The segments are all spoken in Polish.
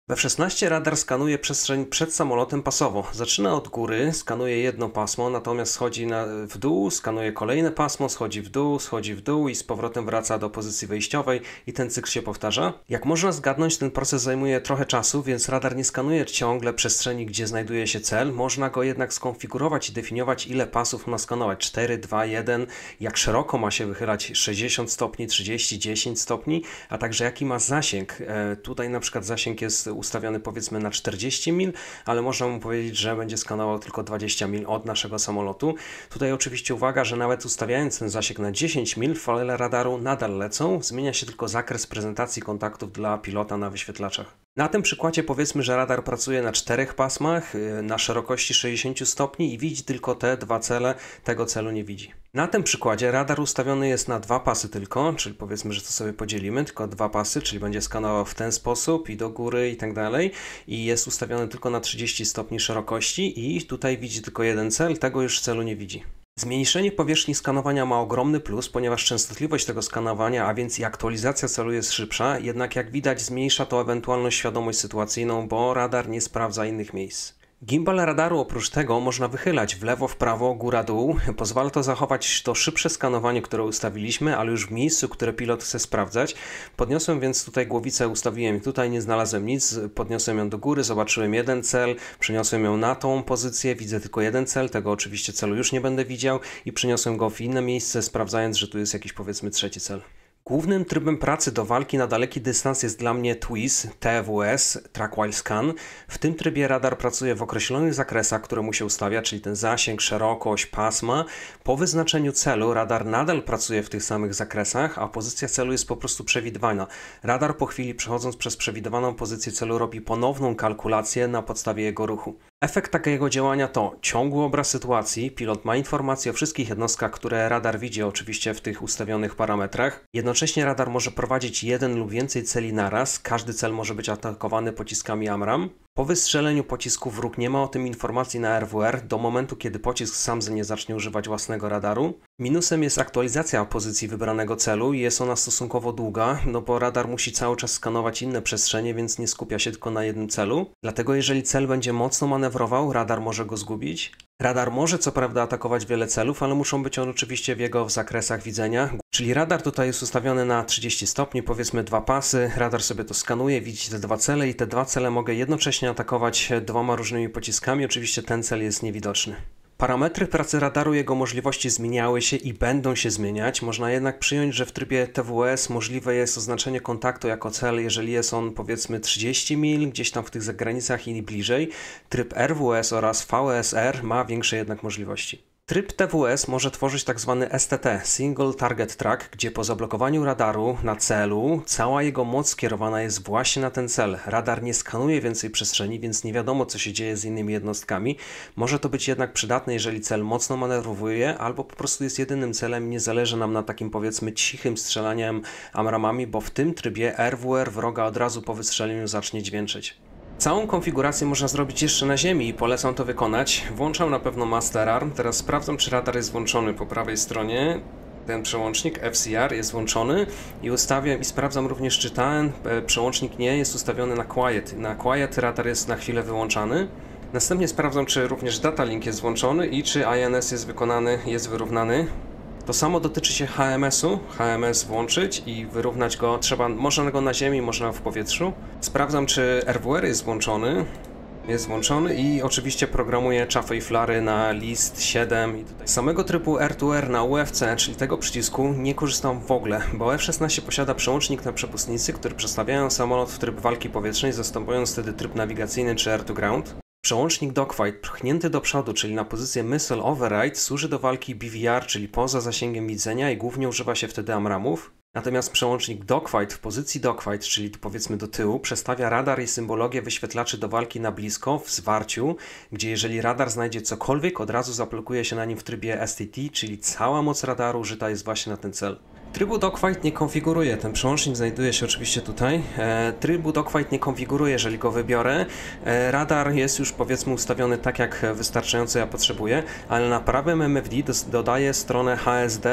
W F-16 radar skanuje przestrzeń przed samolotem pasowo. Zaczyna od góry, skanuje jedno pasmo, natomiast schodzi w dół, skanuje kolejne pasmo, schodzi w dół i z powrotem wraca do pozycji wejściowej i ten cykl się powtarza. Jak można zgadnąć, ten proces zajmuje trochę czasu, więc radar nie skanuje ciągle przestrzeni, gdzie znajduje się cel. Można go jednak skonfigurować i definiować, ile pasów ma skanować. 4, 2, 1, jak szeroko ma się wychylać 60 stopni, 30, 10 stopni, a także jaki ma zasięg. Tutaj na przykład zasięg jest ustawiony powiedzmy na 40 mil, ale można mu powiedzieć, że będzie skanował tylko 20 mil od naszego samolotu. Tutaj oczywiście uwaga, że nawet ustawiając ten zasięg na 10 mil, fale radaru nadal lecą, zmienia się tylko zakres prezentacji kontaktów dla pilota na wyświetlaczach. Na tym przykładzie powiedzmy, że radar pracuje na 4 pasmach, na szerokości 60 stopni i widzi tylko te dwa cele, tego celu nie widzi. Na tym przykładzie radar ustawiony jest na 2 pasy tylko, czyli powiedzmy, że to sobie podzielimy, tylko 2 pasy, czyli będzie skanował w ten sposób i do góry i tak dalej i jest ustawiony tylko na 30 stopni szerokości i tutaj widzi tylko jeden cel, tego już celu nie widzi. Zmniejszenie powierzchni skanowania ma ogromny plus, ponieważ częstotliwość tego skanowania, a więc i aktualizacja celu jest szybsza, jednak jak widać zmniejsza to ewentualną świadomość sytuacyjną, bo radar nie sprawdza innych miejsc. Gimbal radaru oprócz tego można wychylać w lewo, w prawo, góra, dół. Pozwala to zachować to szybsze skanowanie, które ustawiliśmy, ale już w miejscu, które pilot chce sprawdzać. Podniosłem więc tutaj głowicę, ustawiłem tutaj, nie znalazłem nic, podniosłem ją do góry, zobaczyłem jeden cel, przeniosłem ją na tą pozycję, widzę tylko jeden cel, tego oczywiście celu już nie będę widział i przeniosłem go w inne miejsce, sprawdzając, że tu jest jakiś powiedzmy trzeci cel. Głównym trybem pracy do walki na daleki dystans jest dla mnie TWIS, TWS, Track While Scan. W tym trybie radar pracuje w określonych zakresach, które mu się ustawia, czyli ten zasięg, szerokość, pasma. Po wyznaczeniu celu radar nadal pracuje w tych samych zakresach, a pozycja celu jest po prostu przewidywana. Radar po chwili, przechodząc przez przewidywaną pozycję celu, robi ponowną kalkulację na podstawie jego ruchu. Efekt takiego działania to ciągły obraz sytuacji, pilot ma informacje o wszystkich jednostkach, które radar widzi oczywiście w tych ustawionych parametrach. Jednocześnie radar może prowadzić jeden lub więcej celi naraz, każdy cel może być atakowany pociskami AMRAAM. Po wystrzeleniu pocisku wróg nie ma o tym informacji na RWR do momentu, kiedy pocisk sam nie zacznie używać własnego radaru. Minusem jest aktualizacja pozycji wybranego celu i jest ona stosunkowo długa, no bo radar musi cały czas skanować inne przestrzenie, więc nie skupia się tylko na jednym celu. Dlatego jeżeli cel będzie mocno manewrował, radar może go zgubić. Radar może co prawda atakować wiele celów, ale muszą być one oczywiście w jego zakresach widzenia. Czyli radar tutaj jest ustawiony na 30 stopni, powiedzmy 2 pasy, radar sobie to skanuje, widzi te 2 cele i te 2 cele mogę jednocześnie atakować 2 różnymi pociskami, oczywiście ten cel jest niewidoczny. Parametry pracy radaru i jego możliwości zmieniały się i będą się zmieniać. Można jednak przyjąć, że w trybie TWS możliwe jest oznaczenie kontaktu jako cel, jeżeli jest on powiedzmy 30 mil, gdzieś tam w tych zagranicach i bliżej. Tryb RWS oraz VSR ma większe jednak możliwości. Tryb TWS może tworzyć tzw. STT, Single Target Track, gdzie po zablokowaniu radaru na celu cała jego moc skierowana jest właśnie na ten cel. Radar nie skanuje więcej przestrzeni, więc nie wiadomo co się dzieje z innymi jednostkami. Może to być jednak przydatne, jeżeli cel mocno manewruje albo po prostu jest jedynym celem i nie zależy nam na takim powiedzmy cichym strzelaniem AMRAAMami, bo w tym trybie RWR wroga od razu po wystrzeleniu zacznie dźwięczyć. Całą konfigurację można zrobić jeszcze na ziemi i polecam to wykonać. Włączam na pewno Master Arm, teraz sprawdzam czy radar jest włączony po prawej stronie. Ten przełącznik FCR jest włączony i ustawiam i sprawdzam również czy ten przełącznik nie jest ustawiony na Quiet. Na Quiet radar jest na chwilę wyłączany. Następnie sprawdzam czy również Data Link jest włączony i czy INS jest wykonany, jest wyrównany. To samo dotyczy się HMS-u. HMS włączyć i wyrównać go można go na ziemi, można w powietrzu. Sprawdzam czy RWR jest włączony. Jest włączony i oczywiście programuję czafy i flary na list 7 i tutaj. Z samego trybu R2R na UFC, czyli tego przycisku, nie korzystam w ogóle, bo F-16 posiada przełącznik na przepustnicy, który przestawiają samolot w tryb walki powietrznej, zastępując wtedy tryb nawigacyjny czy Air to Ground. Przełącznik Dogfight pchnięty do przodu, czyli na pozycję Missile Override, służy do walki BVR, czyli poza zasięgiem widzenia i głównie używa się wtedy AMRAAMów. Natomiast przełącznik Dogfight w pozycji Dogfight, czyli powiedzmy do tyłu, przestawia radar i symbologię wyświetlaczy do walki na blisko, w zwarciu, gdzie jeżeli radar znajdzie cokolwiek, od razu zablokuje się na nim w trybie STT, czyli cała moc radaru użyta jest właśnie na ten cel. Trybu Dogfight nie konfiguruje, ten przełącznik znajduje się oczywiście tutaj. Trybu Dogfight nie konfiguruje, jeżeli go wybiorę. Radar jest już powiedzmy ustawiony tak jak wystarczająco ja potrzebuję, ale na prawym MFD dodaję stronę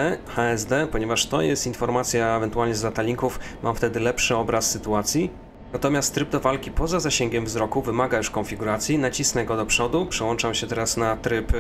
HSD, ponieważ to jest informacja ewentualnie z datalinków, mam wtedy lepszy obraz sytuacji. Natomiast tryb do walki poza zasięgiem wzroku wymaga już konfiguracji. Nacisnę go do przodu, przełączam się teraz na tryb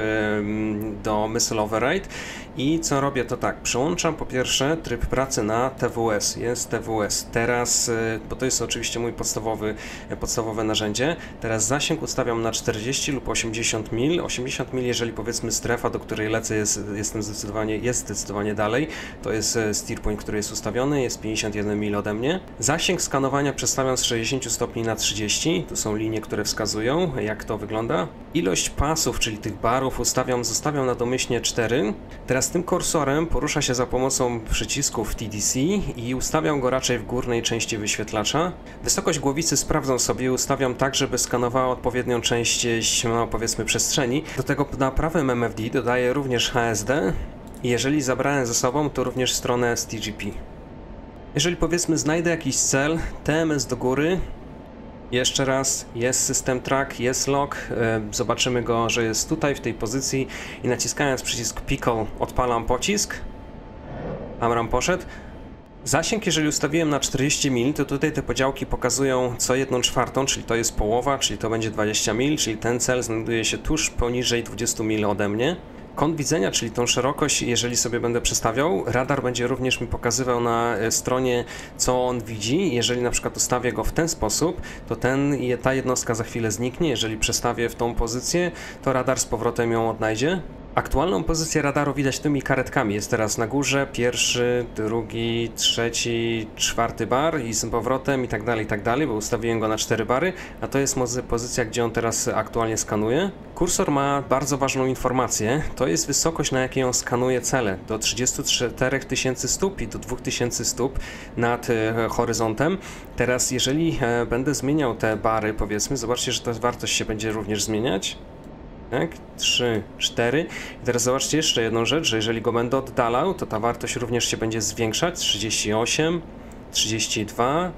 do Missile Override i co robię to tak, przełączam po pierwsze tryb pracy na TWS, jest TWS. Teraz, bo to jest oczywiście mój podstawowe narzędzie, teraz zasięg ustawiam na 40 lub 80 mil. 80 mil, jeżeli powiedzmy strefa, do której lecę jest zdecydowanie dalej, to jest steer point, który jest ustawiony, jest 51 mil ode mnie. Zasięg skanowania przestawiam z 60 stopni na 30, tu są linie, które wskazują, jak to wygląda. Ilość pasów, czyli tych barów zostawiam na domyślnie 4. Teraz tym kursorem porusza się za pomocą przycisków TDC i ustawiam go raczej w górnej części wyświetlacza. Wysokość głowicy sprawdzam sobie, ustawiam tak, żeby skanowała odpowiednią część, no, powiedzmy, przestrzeni. Do tego na prawym MFD dodaję również HSD i jeżeli zabrałem ze sobą, to również stronę STGP. Jeżeli powiedzmy znajdę jakiś cel, TMS do góry, jeszcze raz, jest system track, jest lock, zobaczymy go, że jest tutaj w tej pozycji i naciskając przycisk Pickle odpalam pocisk, AMRAAM poszedł. Zasięg, jeżeli ustawiłem na 40 mil, to tutaj te podziałki pokazują co 1/4, czyli to jest połowa, czyli to będzie 20 mil, czyli ten cel znajduje się tuż poniżej 20 mil ode mnie. Kąt widzenia, czyli tą szerokość, jeżeli sobie będę przestawiał, radar będzie również mi pokazywał na stronie, co on widzi. Jeżeli na przykład ustawię go w ten sposób, to ta jednostka za chwilę zniknie. Jeżeli przestawię w tą pozycję, to radar z powrotem ją odnajdzie. Aktualną pozycję radaru widać tymi karetkami. Jest teraz na górze, pierwszy, drugi, trzeci, czwarty bar i z powrotem i tak dalej, bo ustawiłem go na 4 bary, a to jest pozycja, gdzie on teraz aktualnie skanuje. Kursor ma bardzo ważną informację, to jest wysokość, na jakiej on skanuje cele, do 34 tysięcy stóp i do 2000 stóp nad horyzontem. Teraz jeżeli będę zmieniał te bary, powiedzmy, zobaczcie, że ta wartość się będzie również zmieniać. Tak, 3, 4. I teraz zobaczcie jeszcze jedną rzecz, że jeżeli go będę oddalał, to ta wartość również się będzie zwiększać. 38, 32,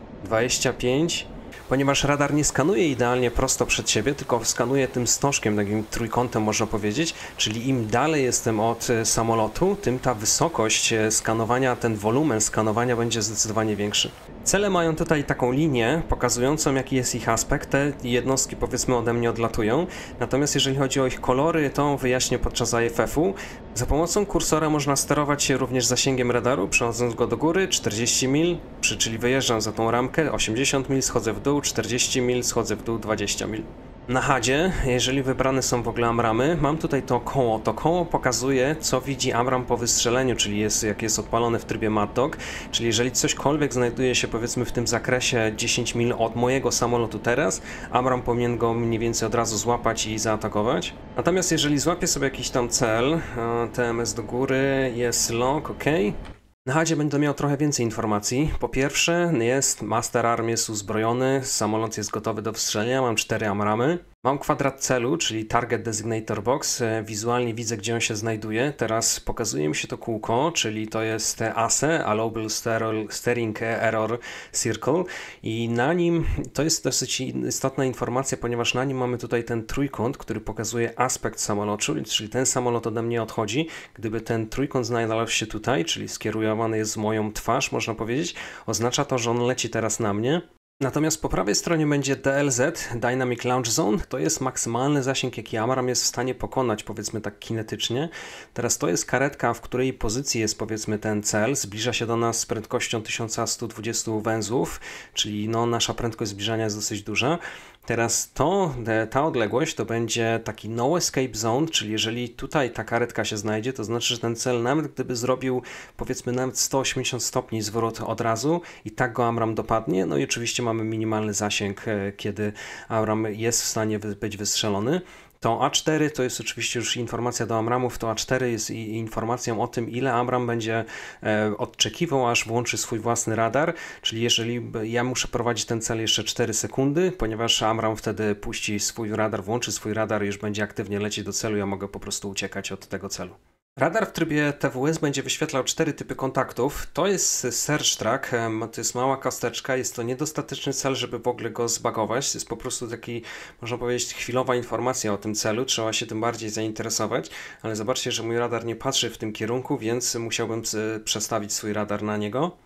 25. Ponieważ radar nie skanuje idealnie prosto przed siebie, tylko skanuje tym stożkiem, takim trójkątem można powiedzieć, czyli im dalej jestem od samolotu, tym ta wysokość skanowania, ten wolumen skanowania będzie zdecydowanie większy. Cele mają tutaj taką linię pokazującą, jaki jest ich aspekt. Te jednostki, powiedzmy, ode mnie odlatują. Natomiast jeżeli chodzi o ich kolory, to wyjaśnię podczas AFF-u. Za pomocą kursora można sterować się również zasięgiem radaru, przechodząc go do góry, 40 mil, czyli wyjeżdżam za tą ramkę, 80 mil, schodzę w dół, 40 mil, schodzę w dół, 20 mil. Na HUD-zie, jeżeli wybrane są w ogóle AMRAAMy, mam tutaj to koło. To koło pokazuje, co widzi AMRAAM po wystrzeleniu, czyli jak jest odpalone w trybie Mad Dog, czyli jeżeli cośkolwiek znajduje się, powiedzmy, w tym zakresie 10 mil od mojego samolotu teraz, AMRAAM powinien go mniej więcej od razu złapać i zaatakować. Natomiast jeżeli złapię sobie jakiś tam cel, TMS do góry, jest lock, ok. Na HUD-zie będę miał trochę więcej informacji. Po pierwsze, Master Arm jest uzbrojony, samolot jest gotowy do wystrzelenia, mam 4 AMRAAMy. Mam kwadrat celu, czyli Target Designator Box. Wizualnie widzę, gdzie on się znajduje. Teraz pokazuje mi się to kółko, czyli to jest ASE, Allowable Steering Error Circle. I na nim, to jest dosyć istotna informacja, ponieważ na nim mamy tutaj ten trójkąt, który pokazuje aspekt samolotu, czyli ten samolot ode mnie odchodzi. Gdyby ten trójkąt znajdował się tutaj, czyli skierowany jest w moją twarz, można powiedzieć, oznacza to, że on leci teraz na mnie. Natomiast po prawej stronie będzie DLZ, Dynamic Launch Zone. To jest maksymalny zasięg, jaki AMRAAM jest w stanie pokonać, powiedzmy tak kinetycznie. Teraz to jest karetka, w której pozycji jest, powiedzmy, ten cel. Zbliża się do nas z prędkością 1120 węzłów, czyli no, nasza prędkość zbliżania jest dosyć duża. Teraz ta odległość to będzie taki no escape zone, czyli jeżeli tutaj ta karetka się znajdzie, to znaczy, że ten cel nawet gdyby zrobił, powiedzmy, nawet 180 stopni zwrot od razu i tak go AMRAAM dopadnie. No i oczywiście mamy minimalny zasięg, kiedy AMRAAM jest w stanie być wystrzelony. To A4 to jest oczywiście już informacja do AMRAAMów, to A4 jest informacją o tym, ile AMRAAM będzie odczekiwał, aż włączy swój własny radar, czyli jeżeli ja muszę prowadzić ten cel jeszcze 4 sekundy, ponieważ AMRAAM wtedy puści swój radar, włączy swój radar i już będzie aktywnie lecieć do celu, ja mogę po prostu uciekać od tego celu. Radar w trybie TWS będzie wyświetlał 4 typy kontaktów. To jest Search Track, to jest mała kosteczka, jest to niedostateczny cel, żeby w ogóle go zbagować. To jest po prostu taki, można powiedzieć, chwilowa informacja o tym celu, trzeba się tym bardziej zainteresować, ale zobaczcie, że mój radar nie patrzy w tym kierunku, więc musiałbym przestawić swój radar na niego.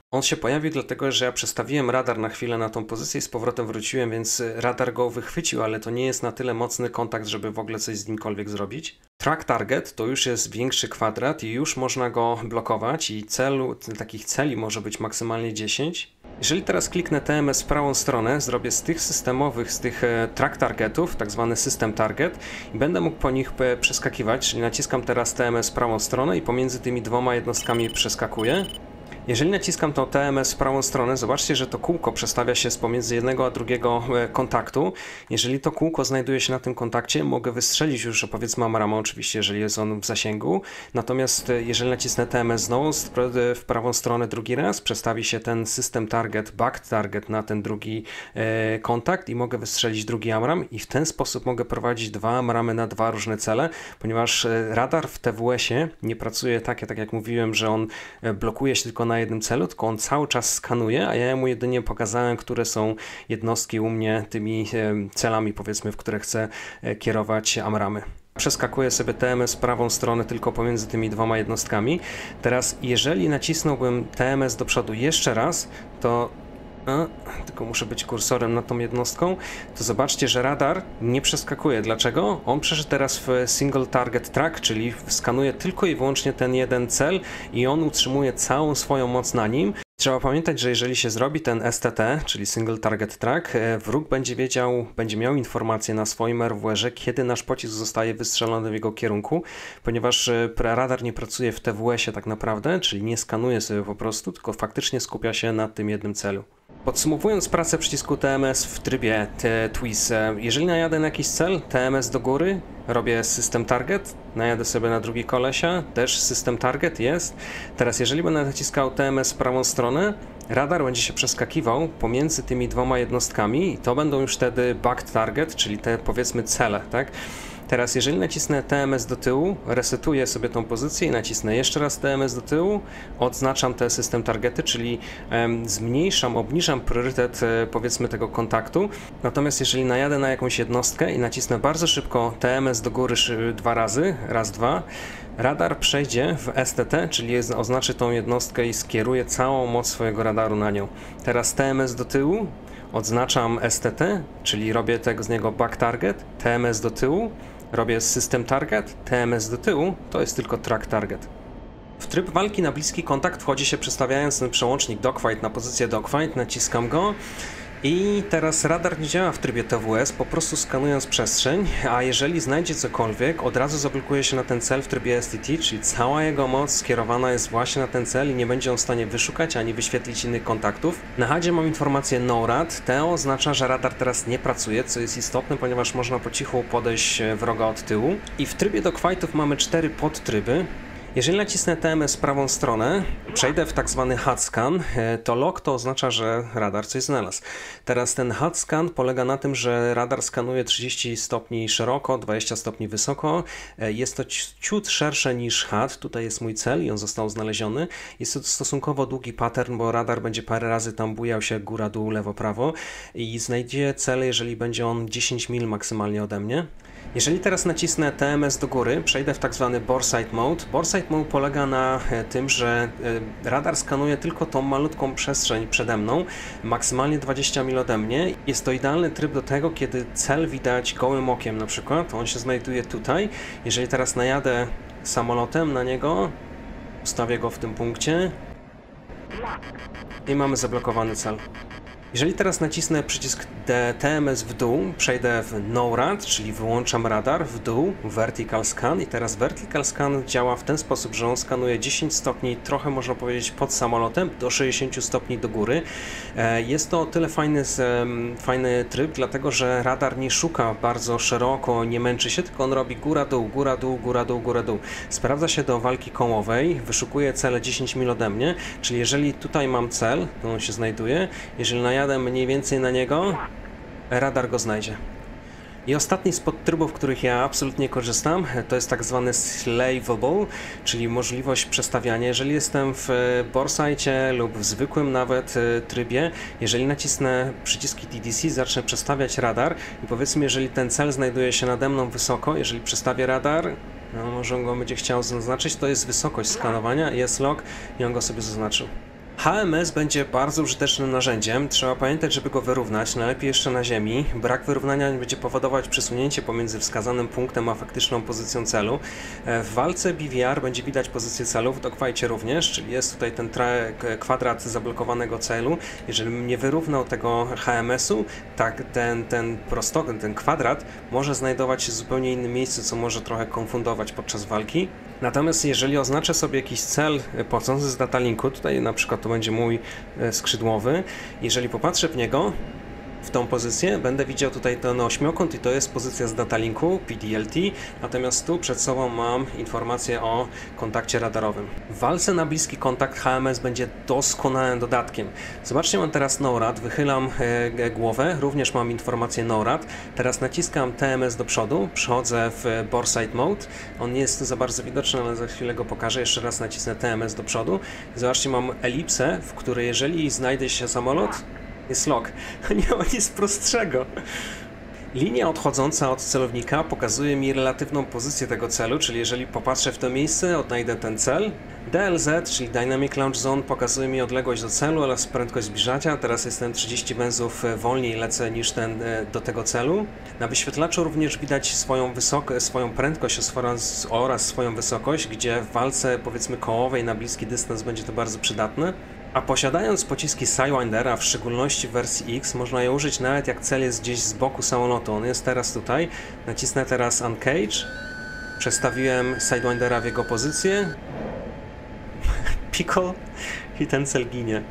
On się pojawił dlatego, że ja przestawiłem radar na chwilę na tą pozycję i z powrotem wróciłem, więc radar go wychwycił, ale to nie jest na tyle mocny kontakt, żeby w ogóle coś z nimkolwiek zrobić. Track target to już jest większy kwadrat i już można go blokować i takich celi może być maksymalnie 10. Jeżeli teraz kliknę TMS w prawą stronę, zrobię z tych systemowych, z tych track targetów, tak zwany system target i będę mógł po nich przeskakiwać, czyli naciskam teraz TMS w prawą stronę i pomiędzy tymi dwoma jednostkami przeskakuję. Jeżeli naciskam to TMS w prawą stronę, zobaczcie, że to kółko przestawia się z pomiędzy jednego a drugiego kontaktu. Jeżeli to kółko znajduje się na tym kontakcie, mogę wystrzelić już, powiedzmy Amrama, oczywiście, jeżeli jest on w zasięgu. Natomiast jeżeli nacisnę TMS znowu w prawą stronę drugi raz, przestawi się ten system target, back target na ten drugi kontakt i mogę wystrzelić drugi Amram i w ten sposób mogę prowadzić dwa Amramy na dwa różne cele, ponieważ radar w TWS-ie nie pracuje tak jak mówiłem, że on blokuje się tylko na jednym celu, tylko on cały czas skanuje, a ja mu jedynie pokazałem, które są jednostki u mnie tymi celami, powiedzmy, w które chcę kierować Amramy. Przeskakuję sobie TMS w prawą stronę tylko pomiędzy tymi dwoma jednostkami. Teraz jeżeli nacisnąłbym TMS do przodu jeszcze raz, to tylko muszę być kursorem nad tą jednostką, to zobaczcie, że radar nie przeskakuje. Dlaczego? On przeszedł teraz w single target track, czyli skanuje tylko i wyłącznie ten jeden cel i on utrzymuje całą swoją moc na nim. Trzeba pamiętać, że jeżeli się zrobi ten STT, czyli Single Target Track, wróg będzie miał informację na swoim RWR-ze, kiedy nasz pocisk zostaje wystrzelony w jego kierunku, ponieważ radar nie pracuje w TWS-ie tak naprawdę, czyli nie skanuje sobie po prostu, tylko faktycznie skupia się na tym jednym celu. Podsumowując pracę przycisku TMS w trybie TWIS, jeżeli najadę na jakiś cel, TMS do góry, robię System Target, najadę sobie na drugi kolesia, też System Target jest. Teraz jeżeli będę naciskał TMS w prawą stronę, radar będzie się przeskakiwał pomiędzy tymi dwoma jednostkami i to będą już wtedy Back Target, czyli te powiedzmy cele, tak? Teraz jeżeli nacisnę TMS do tyłu, resetuję sobie tą pozycję i nacisnę jeszcze raz TMS do tyłu, odznaczam te system targety, czyli obniżam priorytet powiedzmy tego kontaktu. Natomiast jeżeli najadę na jakąś jednostkę i nacisnę bardzo szybko TMS do góry dwa razy, raz, dwa, radar przejdzie w STT, czyli oznaczy tą jednostkę i skieruje całą moc swojego radaru na nią. Teraz TMS do tyłu, odznaczam STT, czyli robię z niego back target, TMS do tyłu, robię system target, TMS do tyłu, to jest tylko track target. W tryb walki na bliski kontakt wchodzi się przestawiając ten przełącznik dogfight na pozycję dogfight, naciskam go i teraz radar nie działa w trybie TWS, po prostu skanując przestrzeń, a jeżeli znajdzie cokolwiek, od razu zablokuje się na ten cel w trybie STT, czyli cała jego moc skierowana jest właśnie na ten cel i nie będzie on w stanie wyszukać ani wyświetlić innych kontaktów. Na HUD mam informację No Rad, to oznacza, że radar teraz nie pracuje, co jest istotne, ponieważ można po cichu podejść wroga od tyłu. I w trybie dogfightów mamy 4 podtryby. Jeżeli nacisnę TMS w prawą stronę, przejdę w tak zwany HUD scan, to log to oznacza, że radar coś znalazł. Teraz ten HUD scan polega na tym, że radar skanuje 30 stopni szeroko, 20 stopni wysoko. Jest to ciut szersze niż HUD, tutaj jest mój cel i on został znaleziony. Jest to stosunkowo długi pattern, bo radar będzie parę razy tam bujał się góra, dół, lewo, prawo i znajdzie cel, jeżeli będzie on 10 mil maksymalnie ode mnie. Jeżeli teraz nacisnę TMS do góry, przejdę w tak zwany Boresight Mode. Boresight Mode polega na tym, że radar skanuje tylko tą malutką przestrzeń przede mną, maksymalnie 20 mil ode mnie. Jest to idealny tryb do tego, kiedy cel widać gołym okiem na przykład. On się znajduje tutaj. Jeżeli teraz najadę samolotem na niego, ustawię go w tym punkcie i mamy zablokowany cel. Jeżeli teraz nacisnę przycisk TMS w dół, przejdę w No Rad, czyli wyłączam radar w dół, Vertical Scan i teraz Vertical Scan działa w ten sposób, że on skanuje 10 stopni, trochę można powiedzieć pod samolotem, do 60 stopni do góry. Jest to o tyle fajny tryb, dlatego że radar nie szuka bardzo szeroko, nie męczy się, tylko on robi góra-dół, góra-dół, góra-dół, góra-dół. Sprawdza się do walki kołowej, wyszukuje cele 10 mil ode mnie, czyli jeżeli tutaj mam cel, to on się znajduje, jeżeli najadę mniej więcej na niego, radar go znajdzie. I ostatni z podtrybów, których ja absolutnie korzystam, to jest tak zwany Slavable, czyli możliwość przestawiania. Jeżeli jestem w Boresightie lub w zwykłym nawet trybie, jeżeli nacisnę przyciski TDC, zacznę przestawiać radar i powiedzmy, jeżeli ten cel znajduje się nade mną wysoko, jeżeli przestawię radar, no może on go będzie chciał zaznaczyć, to jest wysokość skanowania, jest log i on go sobie zaznaczył. HMS będzie bardzo użytecznym narzędziem. Trzeba pamiętać, żeby go wyrównać, najlepiej jeszcze na ziemi. Brak wyrównania będzie powodować przesunięcie pomiędzy wskazanym punktem a faktyczną pozycją celu. W walce BVR będzie widać pozycję celu, w dogfightie również, czyli jest tutaj ten kwadrat zablokowanego celu. Jeżeli nie wyrównał tego HMS-u, tak ten kwadrat może znajdować się w zupełnie innym miejscu, co może trochę konfundować podczas walki. Natomiast jeżeli oznaczę sobie jakiś cel pochodzący z datalinku, tutaj na przykład to będzie mój skrzydłowy, jeżeli popatrzę w niego, w tą pozycję, będę widział tutaj ten ośmiokąt i to jest pozycja z datalinku PDLT, natomiast tu przed sobą mam informację o kontakcie radarowym. W walce na bliski kontakt HMS będzie doskonałym dodatkiem. Zobaczcie, mam teraz NORAD, wychylam głowę, również mam informację NORAD, teraz naciskam TMS do przodu, przechodzę w Boreside Mode, on nie jest za bardzo widoczny, ale za chwilę go pokażę, jeszcze raz nacisnę TMS do przodu. Zobaczcie, mam elipsę, w której jeżeli znajdzie się samolot, jest lock. Nie ma nic prostszego. Linia odchodząca od celownika pokazuje mi relatywną pozycję tego celu, czyli jeżeli popatrzę w to miejsce, odnajdę ten cel. DLZ, czyli Dynamic Launch Zone, pokazuje mi odległość do celu oraz prędkość zbliżania. Teraz jestem 30 węzłów wolniej lecę niż ten do tego celu. Na wyświetlaczu również widać swoją prędkość oraz swoją wysokość, gdzie w walce powiedzmy kołowej na bliski dystans będzie to bardzo przydatne. A posiadając pociski Sidewindera, w szczególności w wersji X, można je użyć nawet jak cel jest gdzieś z boku samolotu. On jest teraz tutaj. Nacisnę teraz Uncage. Przestawiłem Sidewindera w jego pozycję. Pickle i ten cel ginie.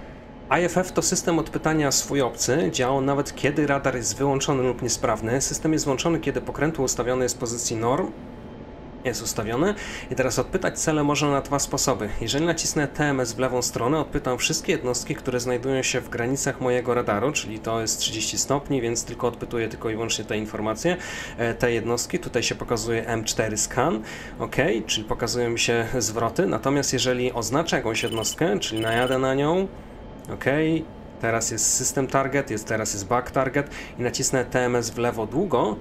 IFF to system odpytania swój obcy. Działa nawet kiedy radar jest wyłączony lub niesprawny. System jest włączony, kiedy pokrętło ustawione jest w pozycji norm. Jest ustawione i teraz odpytać cele można na dwa sposoby. Jeżeli nacisnę TMS w lewą stronę, odpytam wszystkie jednostki, które znajdują się w granicach mojego radaru, czyli to jest 30 stopni, więc tylko odpytuję tylko i wyłącznie te informacje, te jednostki. Tutaj się pokazuje M4 scan, ok, czyli pokazują mi się zwroty. Natomiast jeżeli oznaczę jakąś jednostkę, czyli najadę na nią, ok, teraz jest system target, teraz jest back target i nacisnę TMS w lewo długo,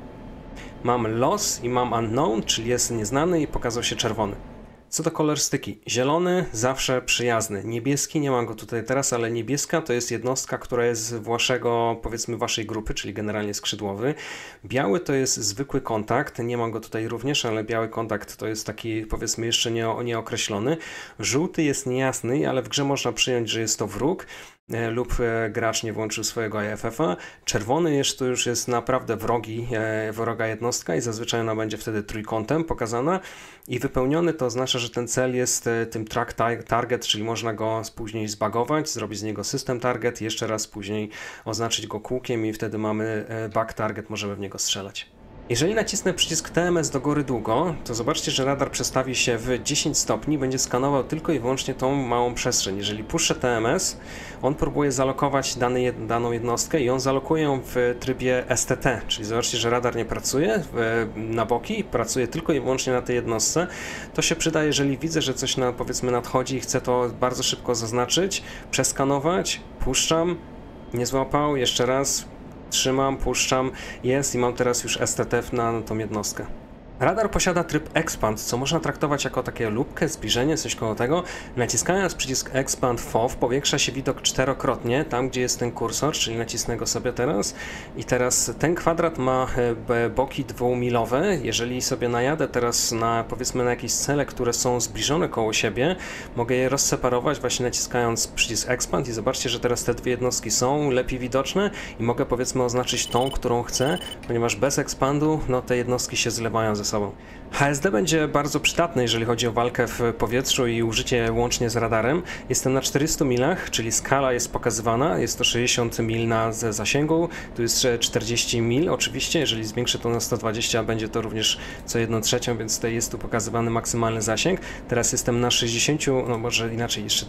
mam loss i mam unknown, czyli jest nieznany i pokazał się czerwony. Co do kolorystyki, zielony zawsze przyjazny, niebieski nie mam go tutaj teraz, ale niebieska to jest jednostka, która jest z waszej grupy, czyli generalnie skrzydłowy. Biały to jest zwykły kontakt, nie mam go tutaj również, ale biały kontakt to jest taki powiedzmy jeszcze nieokreślony. Żółty jest niejasny, ale w grze można przyjąć, że jest to wróg lub gracz nie włączył swojego IFF-a. Czerwony to już jest naprawdę wroga jednostka i zazwyczaj ona będzie wtedy trójkątem pokazana i wypełniony to oznacza, że ten cel jest tym track target, czyli można go później zbagować, zrobić z niego system target, jeszcze raz później oznaczyć go kółkiem i wtedy mamy back target, możemy w niego strzelać. Jeżeli nacisnę przycisk TMS do góry długo, to zobaczcie, że radar przestawi się w 10 stopni, będzie skanował tylko i wyłącznie tą małą przestrzeń. Jeżeli puszczę TMS, on próbuje zalokować daną jednostkę i on zalokuje ją w trybie STT, czyli zobaczcie, że radar nie pracuje na boki, pracuje tylko i wyłącznie na tej jednostce. To się przyda, jeżeli widzę, że coś powiedzmy nadchodzi i chcę to bardzo szybko zaznaczyć, przeskanować, puszczam, nie złapał, jeszcze raz, trzymam, puszczam, jest i mam teraz już STT na tą jednostkę. Radar posiada tryb Expand, co można traktować jako takie lubkę, zbliżenie, coś koło tego. Naciskając przycisk Expand FOV powiększa się widok czterokrotnie, tam gdzie jest ten kursor, czyli nacisnę go sobie teraz. I teraz ten kwadrat ma boki dwumilowe. Jeżeli sobie najadę teraz powiedzmy na jakieś cele, które są zbliżone koło siebie, mogę je rozseparować właśnie naciskając przycisk Expand i zobaczcie, że teraz te dwie jednostki są lepiej widoczne i mogę powiedzmy oznaczyć tą, którą chcę, ponieważ bez Expandu te jednostki się zlewają ze sobą. HSD będzie bardzo przydatny, jeżeli chodzi o walkę w powietrzu i użycie łącznie z radarem. Jestem na 400 milach, czyli skala jest pokazywana, jest to 60 mil na zasięgu, tu jest 40 mil oczywiście, jeżeli zwiększę to na 120, będzie to również co 1/3, więc tutaj jest tu pokazywany maksymalny zasięg. Teraz jestem na 60, no może inaczej, jeszcze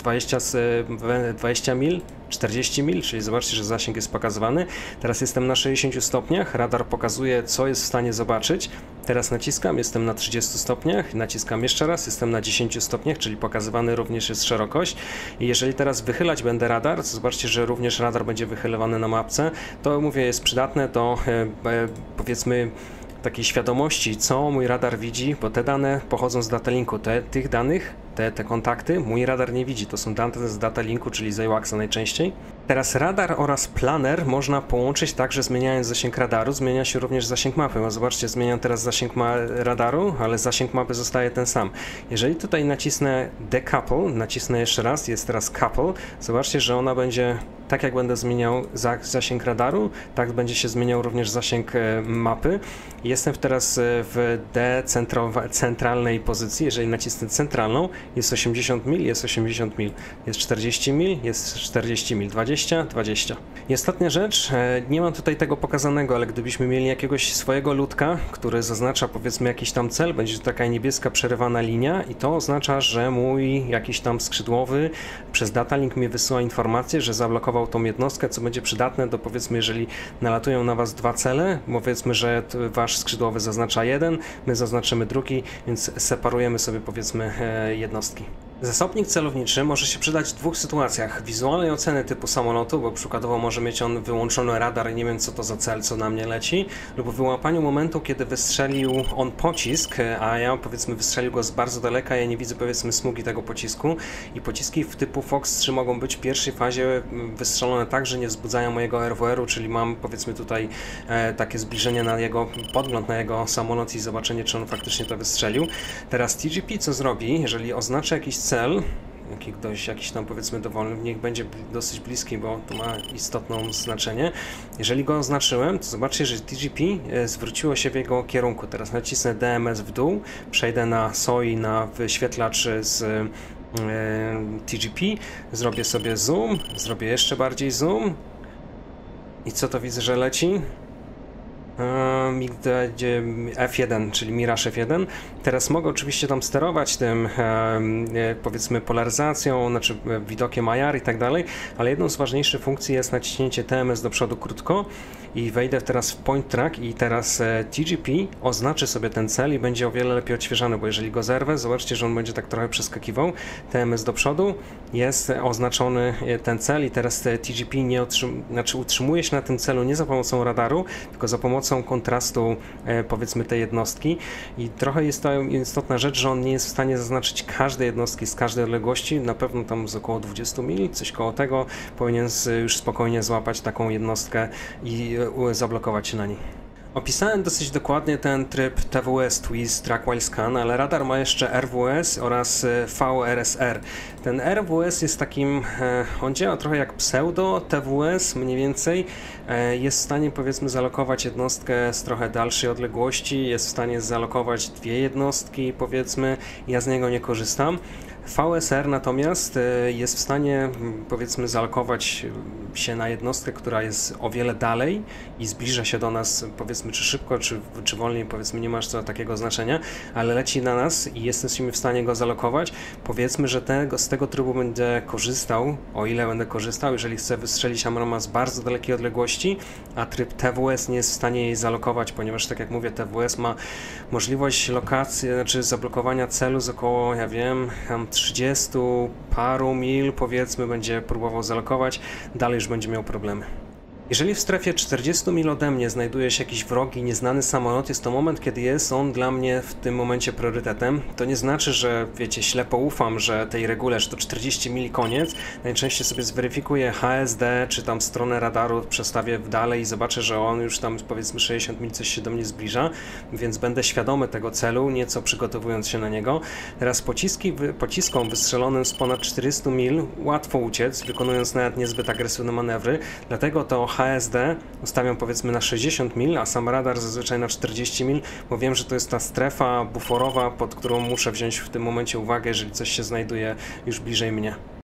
20 mil, 40 mil, czyli zobaczcie, że zasięg jest pokazywany. Teraz jestem na 60 stopniach, radar pokazuje, co jest w stanie zobaczyć. Teraz naciskam, jestem na 30 stopniach, naciskam jeszcze raz, jestem na 10 stopniach, czyli pokazywany również jest szerokość. I jeżeli teraz wychylać będę radar, to zobaczcie, że również radar będzie wychylowany na mapce. To mówię, jest przydatne do powiedzmy takiej świadomości, co mój radar widzi, bo te dane pochodzą z datalinku. Tych danych, te kontakty mój radar nie widzi. To są dane z data linku, czyli z AWACS-a najczęściej. Teraz radar oraz planer można połączyć tak, że zmieniając zasięg radaru, zmienia się również zasięg mapy. Bo zobaczcie, zmieniam teraz zasięg radaru, ale zasięg mapy zostaje ten sam. Jeżeli tutaj nacisnę decouple, nacisnę jeszcze raz, jest teraz couple, zobaczcie, że ona będzie, tak jak będę zmieniał zasięg radaru, tak będzie się zmieniał również zasięg mapy. Jestem teraz w centralnej pozycji. Jeżeli nacisnę centralną, jest 80 mil, jest 80 mil, jest 40 mil, jest 40 mil, 20, 20. I ostatnia rzecz, nie mam tutaj tego pokazanego, ale gdybyśmy mieli jakiegoś swojego ludka, który zaznacza powiedzmy jakiś tam cel, będzie to taka niebieska przerywana linia i to oznacza, że mój jakiś tam skrzydłowy przez datalink mi wysyła informację, że zablokował tą jednostkę, co będzie przydatne do powiedzmy, jeżeli nalatują na was dwa cele, powiedzmy, że wasz skrzydłowy zaznacza jeden, my zaznaczymy drugi, więc separujemy sobie powiedzmy jednostki. Zasobnik celowniczy może się przydać w dwóch sytuacjach. Wizualnej oceny typu samolotu, bo przykładowo może mieć on wyłączony radar i nie wiem co to za cel, co na mnie leci, lub wyłapaniu momentu, kiedy wystrzelił on pocisk, a ja powiedzmy wystrzelił go z bardzo daleka, ja nie widzę powiedzmy smugi tego pocisku i pociski w typu Fox 3 mogą być w pierwszej fazie wystrzelone tak, że nie wzbudzają mojego RWR-u, czyli mam powiedzmy tutaj takie zbliżenie na jego podgląd, na jego samolot i zobaczenie, czy on faktycznie to wystrzelił. Teraz TGP co zrobi, jeżeli oznaczy jakiś cel, jakiś tam powiedzmy dowolny, niech będzie dosyć bliski, bo to ma istotne znaczenie. Jeżeli go oznaczyłem, to zobaczcie, że TGP zwróciło się w jego kierunku. Teraz nacisnę DMS w dół, przejdę na SOI, na wyświetlacz z TGP, zrobię sobie zoom, zrobię jeszcze bardziej zoom i co to widzę, że leci? F1, czyli Mirage F1. Teraz mogę oczywiście tam sterować tym powiedzmy polaryzacją, znaczy widokiem IR i tak dalej, ale jedną z ważniejszych funkcji jest naciśnięcie TMS do przodu krótko i wejdę teraz w point track i teraz TGP oznaczy sobie ten cel i będzie o wiele lepiej odświeżany, bo jeżeli go zerwę, zobaczcie, że on będzie tak trochę przeskakiwał. TMS do przodu, jest oznaczony ten cel i teraz TGP utrzymuje się na tym celu nie za pomocą radaru, tylko za pomocą kontrastu powiedzmy tej jednostki i trochę jest to istotna rzecz, że on nie jest w stanie zaznaczyć każdej jednostki z każdej odległości, na pewno tam z około 20 mil, coś koło tego, powinien już spokojnie złapać taką jednostkę i zablokować się na niej. Opisałem dosyć dokładnie ten tryb TWS, Twist Track While Scan, ale radar ma jeszcze RWS oraz VRSR. Ten RWS jest takim, on działa trochę jak pseudo TWS mniej więcej, jest w stanie powiedzmy zalokować jednostkę z trochę dalszej odległości, jest w stanie zalokować dwie jednostki powiedzmy, ja z niego nie korzystam. VSR natomiast jest w stanie powiedzmy zalokować się na jednostkę, która jest o wiele dalej i zbliża się do nas powiedzmy czy szybko, czy wolniej, powiedzmy nie ma to takiego znaczenia, ale leci na nas i jesteśmy w stanie go zalokować. Powiedzmy, że z tego trybu będę korzystał, o ile będę korzystał, jeżeli chcę wystrzelić Amrama z bardzo dalekiej odległości, a tryb TWS nie jest w stanie jej zalokować, ponieważ tak jak mówię, TWS ma możliwość lokacji, znaczy zablokowania celu z około, ja wiem, 30 paru mil powiedzmy będzie próbował zalokować, dalej już będzie miał problemy. Jeżeli w strefie 40 mil ode mnie znajduje się jakiś wrogi, nieznany samolot, jest to moment, kiedy jest on dla mnie w tym momencie priorytetem. To nie znaczy, że wiecie, ślepo ufam, że tej regule, że to 40 mil koniec. Najczęściej sobie zweryfikuję HSD, czy tam stronę radaru przestawię w dalej i zobaczę, że on już tam powiedzmy 60 mil coś się do mnie zbliża, więc będę świadomy tego celu, nieco przygotowując się na niego. Teraz pociskom wystrzelonym z ponad 400 mil łatwo uciec, wykonując nawet niezbyt agresywne manewry, dlatego to HSD ustawiam powiedzmy na 60 mil, a sam radar zazwyczaj na 40 mil, bo wiem, że to jest ta strefa buforowa, pod którą muszę wziąć w tym momencie uwagę, jeżeli coś się znajduje już bliżej mnie.